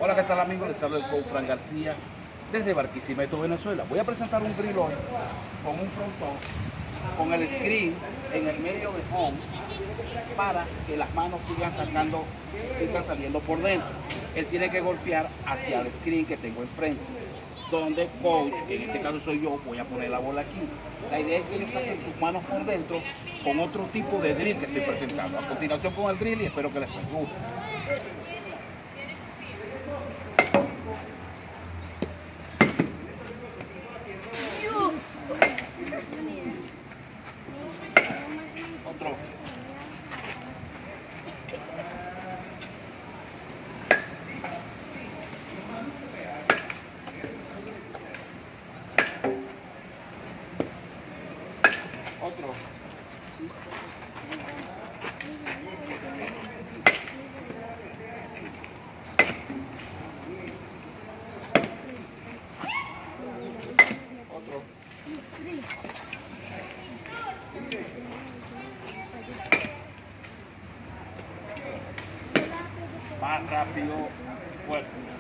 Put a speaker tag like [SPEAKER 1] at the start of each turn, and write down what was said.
[SPEAKER 1] Hola, ¿qué tal amigos? Les habla el coach Fran García desde Barquisimeto, Venezuela. Voy a presentar un grill hoy con un frontón, con el screen en el medio de home para que las manos sigan saliendo por dentro. Él tiene que golpear hacia el screen que tengo enfrente, donde coach, que en este caso soy yo, voy a poner la bola aquí. La idea es que ellos saquen sus manos por dentro con otro tipo de drill que estoy presentando. A continuación con el drill y espero que les guste. Otro. Otro. Otro. Más rápido, fuerte.